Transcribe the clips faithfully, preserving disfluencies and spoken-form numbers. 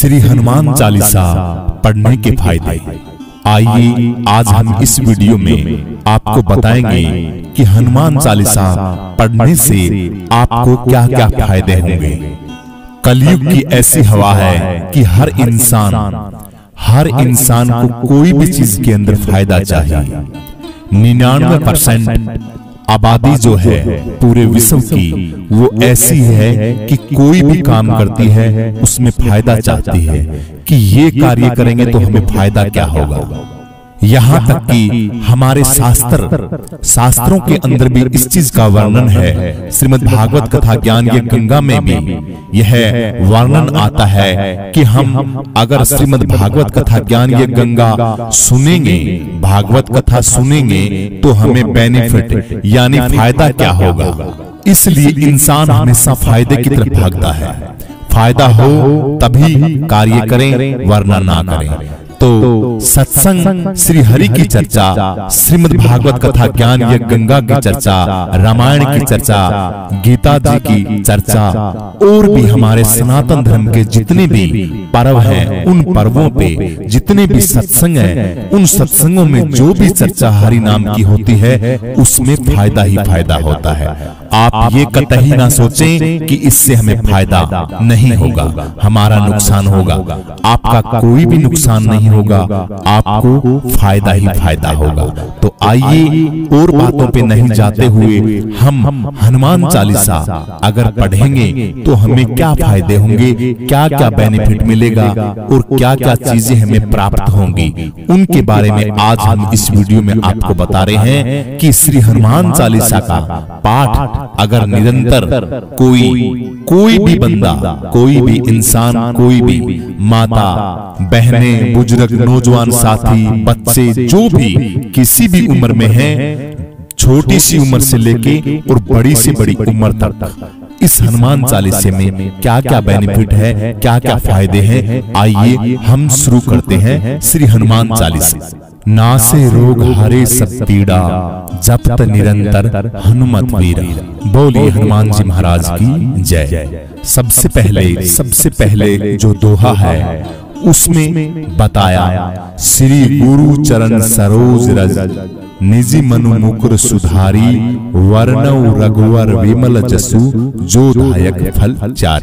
श्री हनुमान चालीसा पढ़ने के फायदे। आइए आज हम इस वीडियो में आपको बताएंगे कि हनुमान चालीसा पढ़ने से आपको क्या-क्या फायदे होंगे। कलयुग की ऐसी हवा है कि हर इंसान हर इंसान को कोई भी चीज के अंदर फायदा चाहिए। निन्यानवे परसेंट आबादी जो है पूरे विश्व की वो ऐसी है कि कोई भी काम करती है उसमें फायदा चाहती है कि ये कार्य करेंगे तो हमें फायदा क्या होगा। यहाँ तक कि हमारे शास्त्र शास्त्रों के अंदर भी इस चीज का वर्णन है। श्रीमद् भागवत कथा ज्ञान ये गंगा में भी यह वर्णन आता है कि हम अगर श्रीमद् भागवत कथा ज्ञान ये गंगा सुनेंगे, भागवत कथा सुनेंगे तो हमें बेनिफिट यानी फायदा क्या होगा। इसलिए इंसान हमेशा फायदे की तरफ भागता है। फायदा हो तभी कार्य करें वरना ना करें। तो सत्संग, श्री हरि की चर्चा, श्रीमद् भागवत कथा ज्ञान ये गंगा की चर्चा, रामायण की चर्चा, गीता जी की चर्चा और भी हमारे सनातन धर्म के जितने भी पर्व हैं उन पर्वों पे जितने भी सत्संग हैं उन सत्संगों में जो भी चर्चा हरि नाम की होती है उसमें फायदा ही फायदा होता है। आप ये कतई ना सोचें कि इससे हमें फायदा नहीं होगा, हमारा नुकसान होगा। आपका कोई भी नुकसान नहीं होगा, आपको फायदा ही फायदा होगा। तो आइए और बातों पे नहीं जाते हुए हम हनुमान चालीसा अगर पढ़ेंगे तो हमें क्या फायदे होंगे, क्या क्या बेनिफिट मिलेगा और क्या क्या चीजें हमें प्राप्त होंगी उनके बारे में आज हम इस वीडियो में आपको बता रहे हैं कि श्री हनुमान चालीसा का पाठ अगर निरंतर कोई कोई भी बंदा, कोई भी इंसान, कोई भी माता, बहनें, बुजुर्ग, नौजवान साथी, बच्चे जो भी किसी भी उम्र में हैं, छोटी सी उम्र से लेके और बड़ी से बड़ी उम्र तक इस हनुमान चालीसे में क्या क्या बेनिफिट है, क्या क्या फायदे हैं, आइए हम शुरू करते हैं श्री हनुमान चालीसा। नासे रोग हरे सब पीड़ा, जपत निरंतर हनुमत वीरा। बोलिए हनुमान जी महाराज की जय। सबसे पहले सबसे पहले जो दोहा है उसमें बताया, श्री गुरु चरण सरोज रज, निजी मनु मुकुर सुधारी, वर्णौ रघुवर विमल जसु, जो दायक फल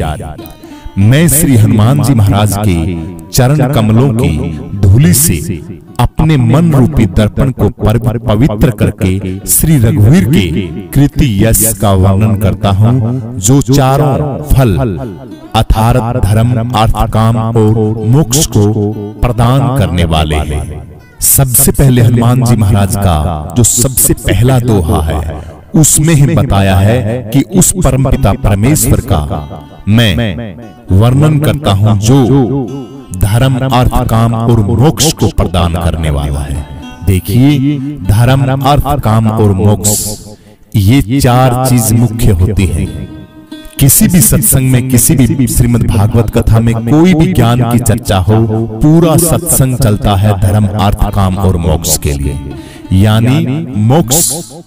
चारी। मैं श्री हनुमान जी महाराज के चरण कमलों की धूलि से अपने मन रूपी दर्पण को पवित्र करके श्री रघुवीर के कृति यश का वर्णन करता हूँ, जो चारों फल अर्थात धर्म, अर्थ, काम और मोक्ष को प्रदान करने वाले हैं। सबसे पहले हनुमान जी महाराज का जो सबसे पहला दोहा है उसमें ही बताया है कि उस परमपिता परमेश्वर का मैं वर्णन करता हूँ जो धर्म, अर्थ, काम और मोक्ष को प्रदान करने वाला है। देखिए, धर्म, अर्थ, काम और मोक्ष ये चार चीज मुख्य होती हैं। किसी भी सत्संग में, किसी भी श्रीमद् भागवत कथा में कोई भी ज्ञान की चर्चा हो, पूरा सत्संग चलता है धर्म, अर्थ, काम और मोक्ष के लिए। यानी मोक्ष,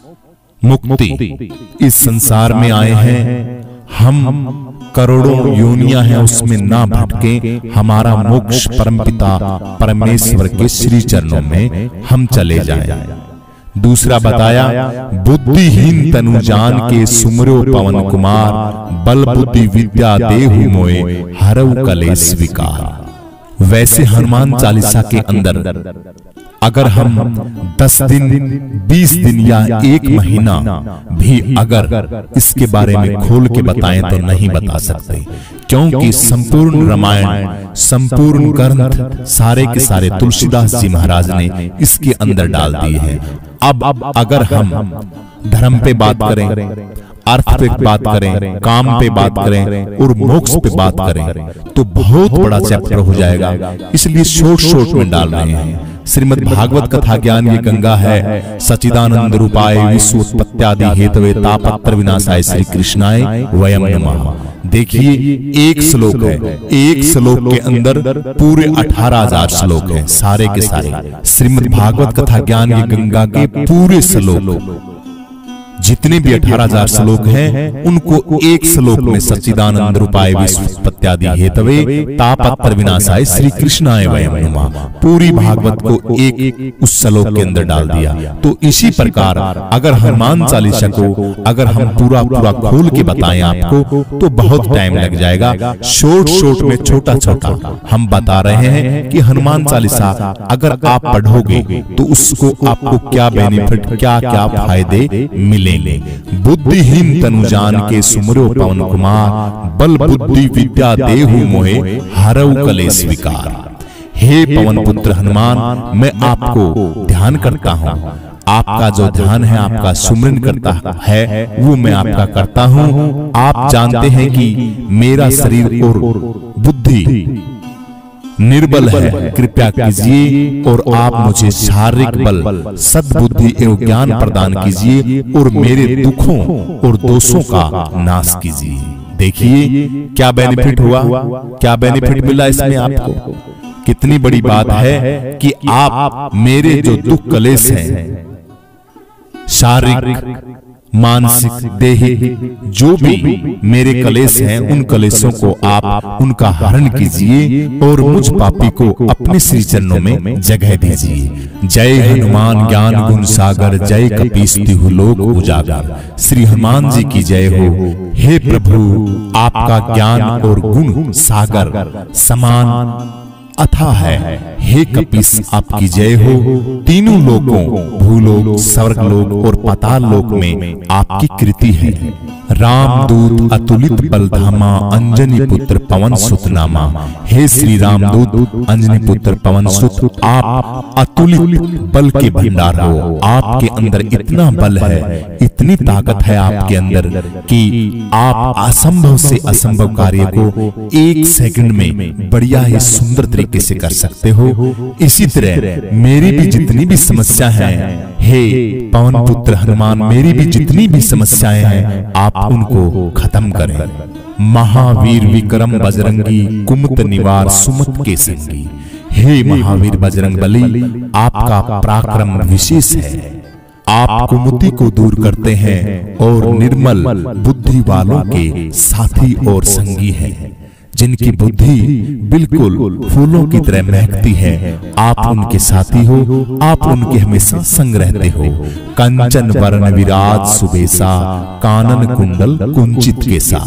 मुक्ति। इस संसार में आए हैं हम, करोड़ों योनियां हैं उसमें ना भटके, हमारा मोक्ष परमपिता परमेश्वर के श्री चरणों में हम चले जाएं। दूसरा बताया, बुद्धिहीन तनु जान के सुमरो पवन कुमार, बल बुद्धि विद्या देहु मोए, हरऊ कलेश विकार। वैसे हनुमान चालीसा के अंदर अगर हम दस दिन, बीस दिन या एक महीना भी अगर इसके बारे में खोल के बताएं तो नहीं बता सकते, क्योंकि संपूर्ण रामायण, संपूर्ण ग्रंथ सारे के सारे तुलसीदास जी महाराज ने इसके अंदर डाल दिए हैं। अब अगर हम धर्म पे बात करें, अर्थ पे बात करें, काम पे बात करें और मोक्ष पे बात करें तो बहुत बड़ा चैप्टर हो जाएगा, इसलिए शॉर्ट शॉर्ट में डाल रहे हैं। श्रीमद् भागवत कथा ज्ञान ये गंगा है, सच्चिदानंद रूपाय विश्वोत्पत्त्यादि हेतवे तापत्र विनाशाय श्री कृष्णाय वयम नमः। देखिए, एक श्लोक है, एक श्लोक के अंदर पूरे अठारह हजार श्लोक हैं, सारे के सारे श्रीमद् भागवत कथा ज्ञान ये गंगा के पूरे श्लोक जितने भी अठारह हजार श्लोक हैं उनको एक श्लोक में सच्चिदानंद रूपाय विश्वोत्पत्त्यादि हेतवे तापत्र विनाशाय श्री कृष्णाय वयं नुमा पूरी भागवत को एक उस श्लोक के अंदर डाल दिया। तो इसी प्रकार अगर हनुमान चालीसा को अगर हम पूरा पूरा खोल के बताएं आपको तो बहुत टाइम लग जाएगा। शॉर्ट शॉर्ट में छोटा छोटा हम बता रहे हैं कि हनुमान चालीसा अगर आप पढ़ोगे तो उसको आपको क्या बेनिफिट क्या क्या फायदे मिलेंगे। बुद्धिहीन तनु जान के सुमरो पवन कुमार बल बुद्धि विद्या देहु मोहे हरऊ कलेश विकार। हे पवन पुत्र हनुमान, मैं आपको ध्यान करता हूँ, आपका जो ध्यान है आपका सुमरन करता है वो मैं आपका करता हूँ। आप जानते हैं कि मेरा शरीर और बुद्धि निर्बल है, कृपया कीजिए और आप मुझे शारीरिक बल सद्बुद्धि एवं ज्ञान प्रदान कीजिए और मेरे दुखों और दोषों का नाश कीजिए। देखिए क्या बेनिफिट हुआ, क्या बेनिफिट मिला इसमें आपको। कितनी बड़ी बात है कि आप मेरे जो दुख कलेश हैं शारीरिक मानसिक देहिक जो भी मेरे कलेश हैं उन कलेशों को आप उनका हरण कीजिए और मुझ पापी को अपने श्री चरणों में जगह दीजिए। जय हनुमान ज्ञान गुण सागर जय कपीस तिहु लोक उजागर। श्री हनुमान जी की जय हो। हे प्रभु आपका ज्ञान और गुण सागर समान अथा है। हे कपीस आपकी जय हो। तीनों लोकों भूलोक स्वर्गलोक और पाताल लोक में आपकी कृति है। रामदूत अतुलित बलधामा अंजनी पुत्र पवन सुत नामा। हे श्री रामदूत अंजनी पुत्र पवन सुत आप अतुलित बल के भंडार हो। आपके अंदर इतना बल है, इतनी ताकत है आपके अंदर कि आप असंभव से असंभव कार्य को एक सेकंड में बढ़िया ही सुंदर तरीके से कर सकते हो। इसी तरह मेरी भी जितनी भी समस्या है, हे पवन पुत्र हनुमान, मेरी भी जितनी भी समस्याएं हैं आप उनको खत्म करें। महावीर विक्रम बजरंगी कुमत निवार सुमत के संगी। हे महावीर बजरंग बली आपका पराक्रम विशेष है। आप कुमति को दूर करते हैं और निर्मल बुद्धि वालों के साथी और संगी हैं। जिनकी बुद्धि बिल्कुल फूलों की तरह महकती है, आप उनके साथी हो, आप उनके हमेशा संग रहते हो। कंचन वर्ण विराज सुबेसा कानन कुंडल कुंचित केसा।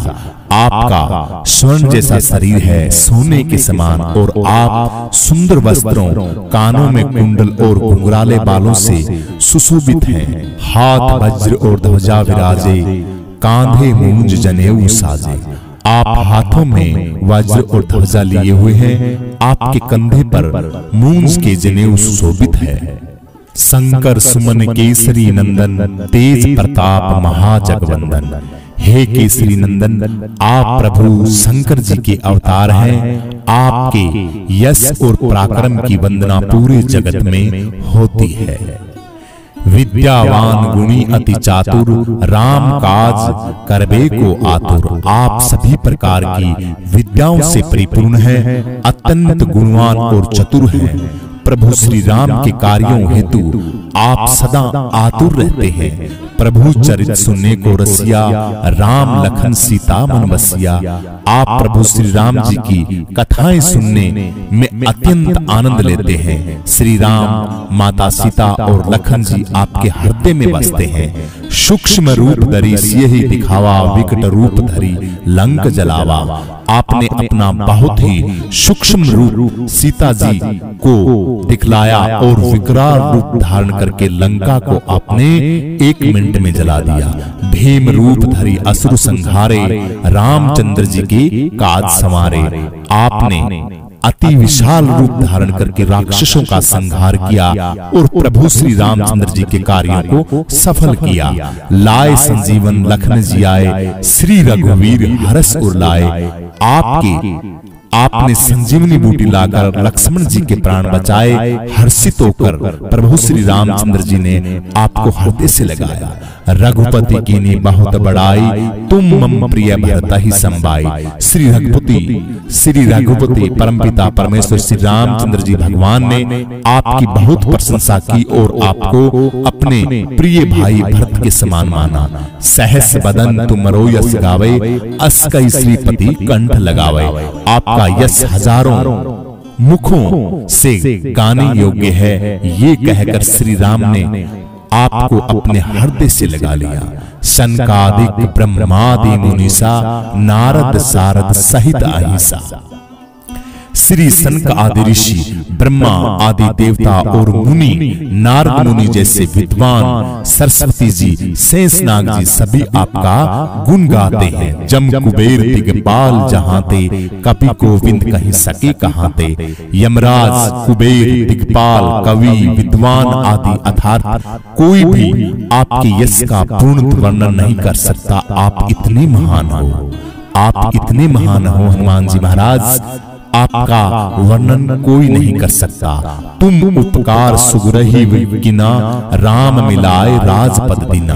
आपका स्वर्ण जैसा शरीर है सोने के समान और आप सुंदर वस्त्रों कानों में कुंडल और घुंघराले बालों से सुशोभित हैं। हाथ वज्र और ध्वजा विराजे कांधे मूंज जनेऊ साजे। आप हाथों में वज्र और ध्वजा लिए हुए हैं, आपके कंधे पर मूंज के जनेऊ सुशोभित है। शंकर सुमन केसरी नंदन तेज प्रताप महाजगवंदन। हे केसरी नंदन आप प्रभु शंकर जी के अवतार हैं। आपके यश और पराक्रम की वंदना पूरे जगत में होती है। विद्यावान गुणी अति चातुर राम काज करबे को आतुर। आप सभी प्रकार की विद्याओं से परिपूर्ण हैं, अत्यंत गुणवान और चतुर हैं। प्रभु श्री राम के कार्यों हेतु आप सदा आतुर रहते हैं। प्रभु चरित सुनने को रसिया राम लखन सीता मन बसिया। आप प्रभु श्री राम जी की कथाएं सुनने में अत्यंत आनंद लेते हैं। श्री राम माता सीता और लखन जी आपके हृदय में बसते हैं। सूक्ष्म रूप धरी सियहि दिखावा विकट रूप धरी लंक जलावा। आपने अपना बहुत ही सूक्ष्म रूप सीता जी को दिखलाया और विकराल रूप धारण करके लंका को आपने एक मिनट में जला दिया। भीम रूप धरी असुर संहारे रामचंद्र जी के काज संवारे। आपने अति विशाल रूप धारण करके राक्षसों का संहार किया और प्रभु श्री रामचंद्र जी के कार्यों को सफल किया। लाए संजीवन लखन जी आए श्री रघुवीर हरस उर लाए। आपके आपने संजीवनी बूटी लाकर लक्ष्मण जी के प्राण बचाए। हर्षित होकर प्रभु श्री रामचंद्र जी ने आपको हृदय से लगाया। रघुपति कीनी बहुत बड़ाई, तुम मम प्रिय भरता ही संबाई। श्री रघुपति श्री रघुपति परमपिता परमेश्वर श्री रामचंद्र जी भगवान ने आपकी बहुत प्रशंसा की और आपको अपने प्रिय भाई भरत के समान माना। सहस बदन तुमरो यश गावे, अस कई श्रीपति कंठ लगावे। आपका यश हजारों मुखों से गाने योग्य है, ये कहकर श्री राम ने आपको अपने हृदय से लगा लिया। शनकादिक ब्रह्मादि मुनीसा, नारद सारद सहित अहिंसा। श्री सनक आदि ऋषि, ब्रह्मा आदि देवता और मुनि, नारद मुनि जैसे विद्वान, सरस्वती जी, शेषनाग जी सभी आपका गुण गाते हैं। जम कुबेर दिगपाल जहाँ ते, कपि गोविंद कहीं सके कहाँ ते। यमराज कुबेर दिगपाल कवि विद्वान आदि अर्थात कोई भी आपके यश का पूर्ण वर्णन नहीं कर सकता। आप इतने महान हो, आप इतने महान हो हनुमान जी महाराज, आपका वर्णन कोई नहीं कर सकता। तुम उपकार सुगरहि विकिना, राम मिलाए राजपद दीना।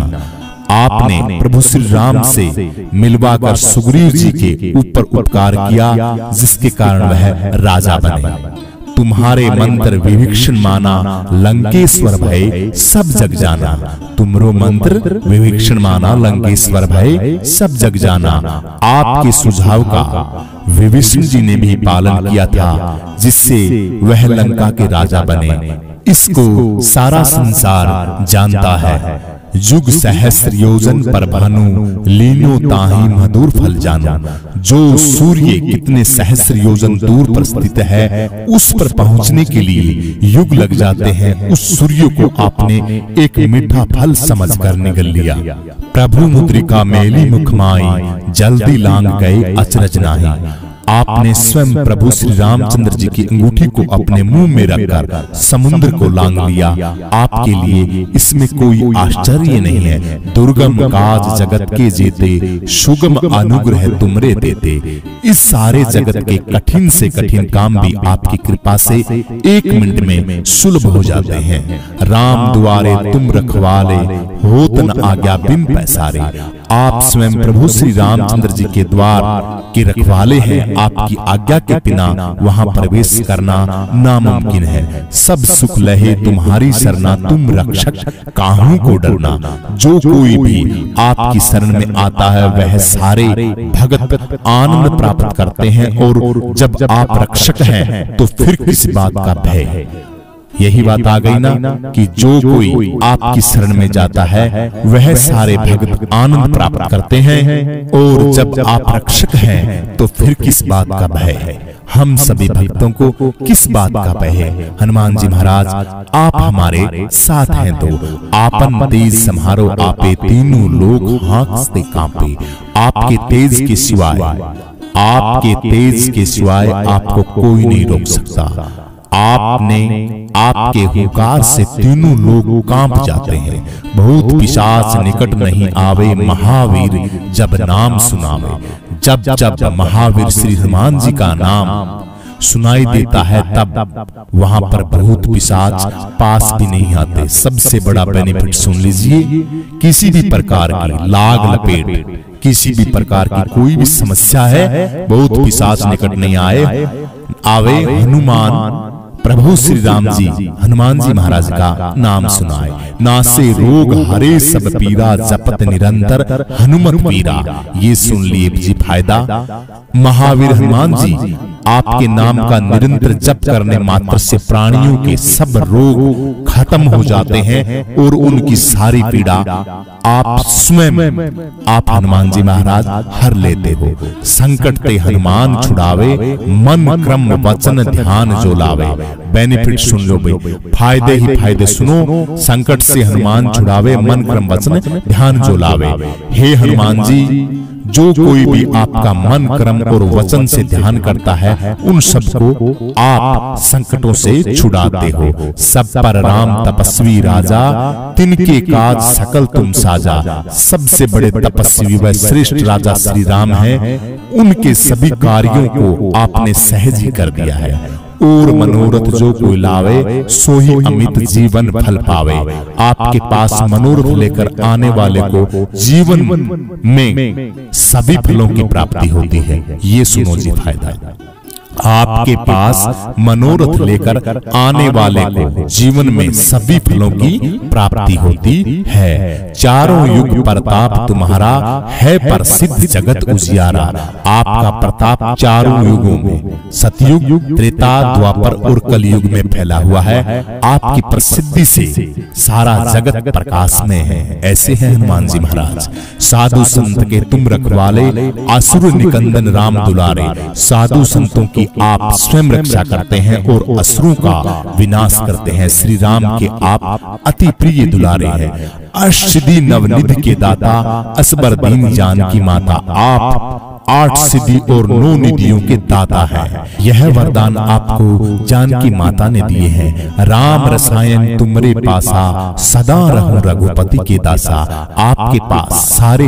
आपने प्रभु श्री राम से मिलवाकर सुग्रीव जी के ऊपर उपकार किया, जिसके कारण वह राजा बने। तुम्हारे मंत्र विभीषण माना, लंकेश्वर भय सब जग जाना। तुमरो मंत्र विभीषण माना, लंकेश्वर भय सब जग जाना। आपके सुझाव का विभीषण जी ने भी पालन किया था, जिससे वह लंका के राजा बने। इसको सारा संसार जानता है। युग सहस्र योजन पर भानु, लीनो ताहि मधुर फल जानो। जो सूर्य कितने सहस्र योजन दूर पर स्थित है, उस पर पहुंचने के लिए युग लग जाते हैं। उस सूर्य को आपने एक मीठा फल समझकर निगल लिया। प्रभु मुद्रिका मेली मुखमाई, जल्दी लांग गए अचरज नाही। आपने स्वयं प्रभु श्री रामचंद्र जी की अंगूठी को अपने मुंह में रखकर समुद्र को लांग लिया। आपके लिए इसमें कोई आश्चर्य नहीं है। दुर्गम काज जगत के जेते, सुगम अनुग्रह तुमरे देते। इस सारे जगत के कठिन से कठिन काम भी आपकी कृपा से एक मिनट में सुलभ हो जाते हैं। राम द्वारे तुम रखवाले, होत न आज्ञा बिन पैसारे। आप स्वयं प्रभु श्री रामचंद्र जी के द्वार के रखवाले हैं। आपकी आज्ञा के बिना वहां प्रवेश करना नामुमकिन है। सब सुख लहे तुम्हारी शरणा, तुम रक्षक काहू को डरना। जो कोई भी आपकी शरण में आता है, वह सारे भगत आनंद प्राप्त करते हैं। और जब आप रक्षक हैं, तो फिर किस बात का भय है। यही बात आ गई ना कि जो कोई आपकी शरण में जाता है, वह सारे भक्त आनंद प्राप्त करते हैं। और जब आप रक्षक हैं, तो फिर किस बात का भय है। हम सभी भक्तों को किस बात का भय है। हनुमान जी महाराज, आप हमारे साथ हैं तो आपन तेज समारो आपे, तीनों लोग हाँकते कांपे। आपके तेज के सिवाय आपके तेज के सिवाय आपको कोई नहीं रोक सकता। आपने आपके हुंकार से तीनों लोग कांप जाते हैं। भूत पिशाच निकट नहीं आवे, महावीर जब नाम सुनावे। जब जब महावीर श्री हनुमान जी का नाम सुनाई देता है, तब वहां पर भूत पिशाच पास भी नहीं आते। सबसे बड़ा बेनिफिट सुन लीजिए, किसी भी प्रकार की लाग लपेट, किसी भी प्रकार की कोई भी समस्या है, भूत पिशाच निकट नहीं आए आवे। हनुमान प्रभु श्री राम जी हनुमान जी महाराज का नाम सुनाए। नासे रोग हरे सब पीरा, जपत निरंतर हनुमत पीरा। ये सुन लिए जी फायदा। महावीर हनुमान जी आपके नाम का निरंतर जप करने मात्र से प्राणियों के सब रोग खत्म हो जाते हैं और उनकी सारी पीड़ा आप स्वयं आप हनुमान जी महाराज हर लेते हो। संकट ते हनुमान छुड़ावे, मन क्रम वचन ध्यान जो लावे। बेनिफिट सुन लो भाई, फायदे ही फायदे सुनो। संकट से हनुमान छुड़ावे, मन क्रम वचन ध्यान जो लावे। हे हनुमान जी, जो कोई भी आपका मन क्रम और वचन से ध्यान करता है, उन सबको आप संकटों से छुड़ाते हो। सब पर राम तपस्वी राजा, तिनके काज सकल तुम साजा। सबसे बड़े तपस्वी व श्रेष्ठ राजा श्री राम हैं। उनके सभी कार्यों को आपने सहज ही कर दिया है। और मनोरथ जो कोई लावे सो ही अमित जीवन फल पावे। आपके पास मनोरथ लेकर आने वाले को जीवन में सभी फलों की प्राप्ति होती है। ये सुनो जी फायदा, आपके पास मनोरथ लेकर आने वाले को जीवन में सभी फलों की प्राप्ति होती है। चारों युग प्रताप तुम्हारा है प्रसिद्ध जगत उजियारा। आपका प्रताप चारों युगों में सतयुग, त्रेता, द्वापर और कलयुग में फैला हुआ है। आपकी प्रसिद्धि से सारा जगत प्रकाश में है। ऐसे हैं हनुमान जी महाराज। साधु संत के तुम रखवाले, असुर निकंदन राम दुलारे। साधु संतों की आप स्वयं रक्षा करते हैं और असुरों का विनाश करते हैं। श्री राम के आप अति प्रिय दुलारे हैं। अष्टसिद्धि नवनिधि के दाता, असबर दीन जानकी माता। आप आठ सिद्धि और नौ निधियों के दाता हैं। यह वरदान आपको जानकी माता ने दिए हैं। राम रसायन तुमरे पासा, सदा रहूं रघुपति के दासा। आपके पास सारे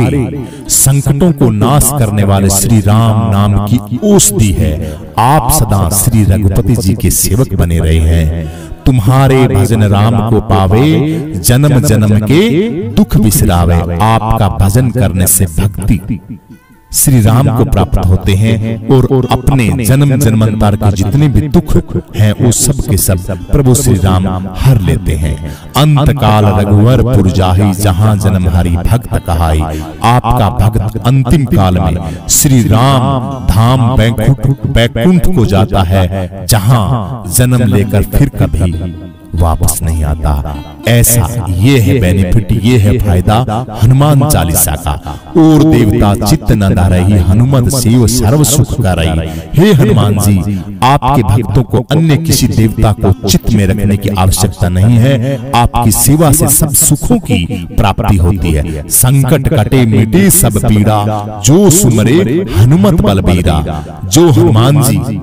संकटों को नाश करने वाले श्री राम नाम की औषधि है। आप सदा श्री रघुपति जी के सेवक बने रहे हैं। तुम्हारे भजन राम को पावे, जन्म जन्म के दुख बिसरावे। आपका भजन करने से भक्ति श्री राम को प्राप्त होते हैं और अपने जन्म जन्मांतर के जितने भी दुख हैं वो सब के सब प्रभु श्री राम हर लेते हैं। अंत काल रघुवर पुर जाहि, जहां जन्म हरि भक्त कहाई। आपका भक्त अंतिम काल में श्री राम धाम बैकुंठ बैकुंठ को जाता है, जहां जन्म लेकर फिर कभी वापस नहीं आता। ऐसा ये है बेनिफिट, ये है फायदा हनुमान चालीसा का। और देवता चित्त न धरहि, हनुमत सेव सर्व सुख करहि। हे हनुमान जी, आपके भक्तों को अन्य किसी देवता को चित्त में रखने की आवश्यकता नहीं है। आपकी सेवा से सब सुखों की प्राप्ति होती है। संकट कटे मिटे सब पीड़ा, जो सुमरे हनुमत बलबीरा। जो हनुमान जी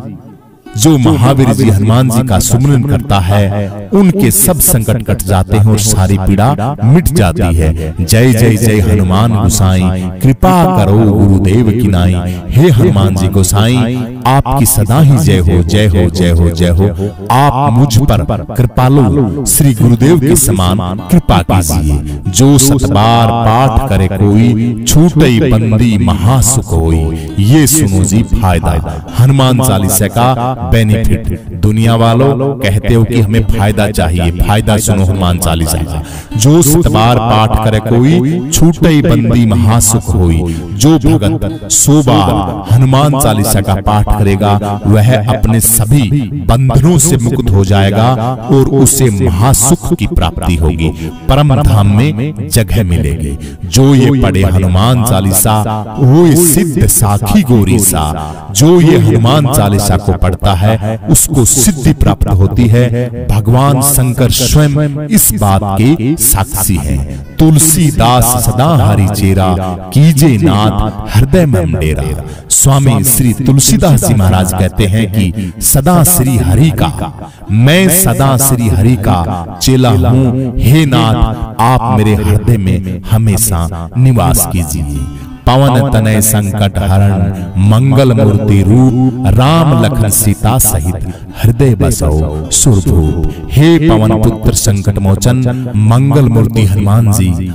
जो महावीर जी हनुमान जी का सुमरन करता है, उनके सब संकट कट जाते हैं और सारी पीड़ा मिट जाती है। जय जय जय हनुमान गोसाई, कृपा करो गुरुदेव की नाई। हे हनुमान जी गोसाई, आपकी सदा ही जय हो, जय हो, जय हो, जय हो। आप मुझ पर कृपालु श्री गुरुदेव के समान कृपा कीजिए। जो सतबार पाठ करे कोई, छूटई बंदी महासुख होई। ये सुनो जी फायदा हनुमान चालीसा का बेनिफिट। दुनिया वालों कहते हो कि हमें फायदा चाहिए, फायदा सुनो हनुमान चालीसा का। जो सतबार पाठ करे कोई, छूटई बंदी महासुख होई। जो भगत सौ बार हनुमान चालीसा का पाठ करेगा, वह अपने सभी बंधनों से मुक्त हो जाएगा और उसे महासुख की प्राप्ति होगी, परम धाम में जगह मिलेगी। जो ये पढ़े हनुमान चालीसा, वो सिद्ध साखी गोरी सा। जो ये हनुमान चालीसा को पढ़ता है, उसको सिद्धि प्राप्त होती है। भगवान शंकर स्वयं इस बात के साक्षी हैं। तुलसीदास सदा हरि चेरा, कीजे नाथ हृदय में डेरा। स्वामी श्री तुलसीदास जी महाराज कहते हैं कि सदा श्री हरि का, मैं सदा श्री हरि का चेला हूँ। हे नाथ, आप मेरे हृदय में हमेशा निवास कीजिए। पवन तनय संकट हरण, मंगल मूर्ति रूप। राम लखन सीता सहित हृदय बसो सुरभूप। हे पवन पुत्र संकट मोचन, मंगल मूर्ति हनुमान जी,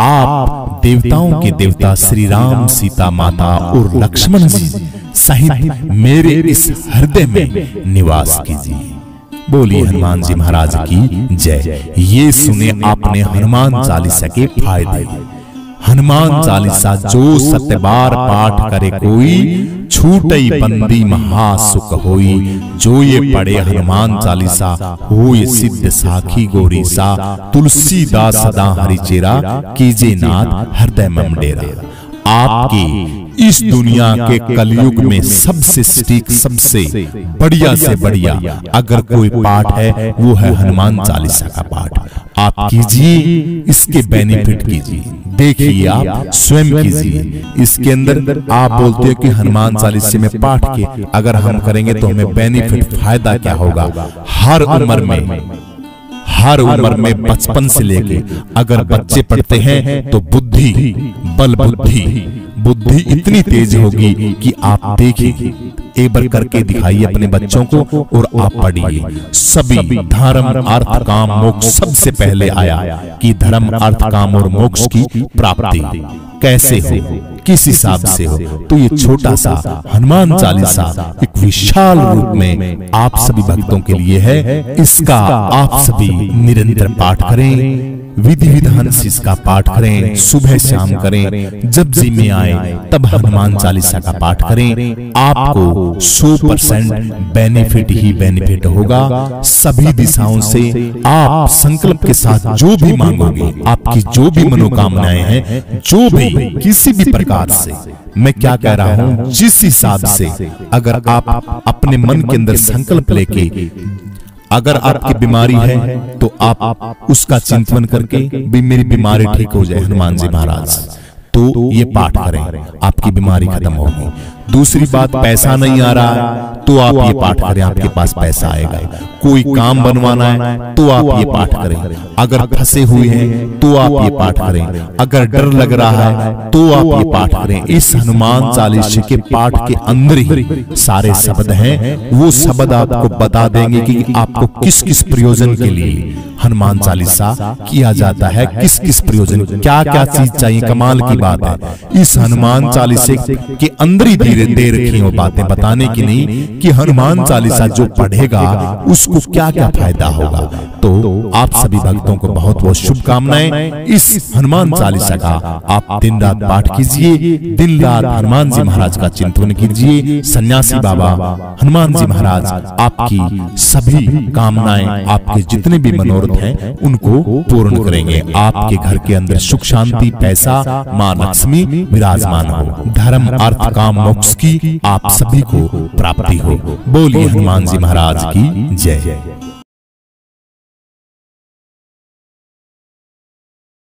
आप देवताओं के देवता श्री राम, सीता माता और लक्ष्मण जी सहित मेरे इस हृदय में निवास कीजिए। बोलिए हनुमान जी महाराज की जय। ये सुने आपने हनुमान चालीसा के फायदे। हनुमान चालीसा जो सत्य बार पाठ करे कोई, छूटई बंदी महासुख होई। जो ये पढ़े हनुमान चालीसा, होए सिद्ध साखी गोरी सा। तुलसीदास सदा हरि चेरा, कीजे नाथ हृदय में डेरा। आपके इस दुनिया के कलयुग में सबसे सटीक, सबसे बढ़िया से बढ़िया अगर कोई पाठ है, वो है हनुमान चालीसा का पाठ। आप कीजिए, इसके बेनिफिट कीजिए, देखिए, आप स्वयं कीजिए। इसके अंदर आप बोलते हो कि हनुमान चालीसा में पाठ के अगर हम करेंगे तो हमें बेनिफिट, फायदा क्या होगा। हर उम्र में, हर उम्र में बचपन से लेके अगर बच्चे पढ़ते हैं तो बुद्धि, बल बुद्धि, बुद्धि इतनी तेज होगी कि आप देखिए। एक बार करके दिखाइए अपने बच्चों को और आप पढ़िए। सभी धर्म अर्थ काम मोक्ष सबसे पहले आया कि धर्म अर्थ काम और मोक्ष की प्राप्ति कैसे हो, किस हिसाब से हो। तो ये छोटा सा हनुमान चालीसा एक विशाल रूप में आप सभी भक्तों के लिए है। इसका आप सभी निरंतर पाठ करें, विधि विधान से इसका पाठ करें, सुबह शाम करें, जब जी में आए तब हनुमान चालीसा का पाठ करें। आपको सौ परसेंट बेनिफिट ही बेनिफिट होगा। सभी दिशाओं से आप संकल्प के साथ जो भी मांगोगे, आपकी जो भी मनोकामनाएं हैं, जो भी किसी भी प्रकार से, मैं क्या कह रहा हूं, जिस हिसाब से अगर आप अपने मन के अंदर संकल्प लेके, अगर आपकी बीमारी है तो आप उसका चिंतन करके भी मेरी बीमारी ठीक हो जाए हनुमान जी महाराज, तो ये पाठ करें, आपकी बीमारी खत्म होगी। दूसरी बात, पैसा नहीं आ रहा है तो आप ये पाठ करें, आपके पास पैसा आएगा। कोई काम बनवाना है तो आप ये पाठ करें। अगर फंसे हुए हैं तो आप ये पाठ करें। अगर डर लग रहा है तो आप ये पाठ करें। इस हनुमान चालीसा के पाठ के अंदर ही सारे शब्द हैं। वो शब्द आपको बता देंगे कि आपको किस किस प्रयोजन के लिए हनुमान चालीसा किया जाता है, किस किस प्रयोजन, क्या क्या चीज चाहिए। कमाल की बात है, इस हनुमान चालीसा के अंदर ही धीरे दे रखी हो बातें बताने की नहीं कि हनुमान चालीसा जो पढ़ेगा उसको क्या क्या फायदा होगा। तो आप सभी भक्तों को बहुत बहुत शुभकामनाएं। इस हनुमान चालीसा का आप दिन रात पाठ कीजिए, दिन रात हनुमान जी महाराज का चिंतन कीजिए। सन्यासी बाबा हनुमान जी महाराज आपकी सभी कामनाएं, आपके जितने भी मनोरथ हैं उनको पूर्ण करेंगे। आपके घर के अंदर सुख शांति, पैसा, मां लक्ष्मी विराजमान हो। धर्म अर्थ काम मोक्ष की आप सभी को प्राप्ति हो। बोलिए हनुमान जी महाराज की जय।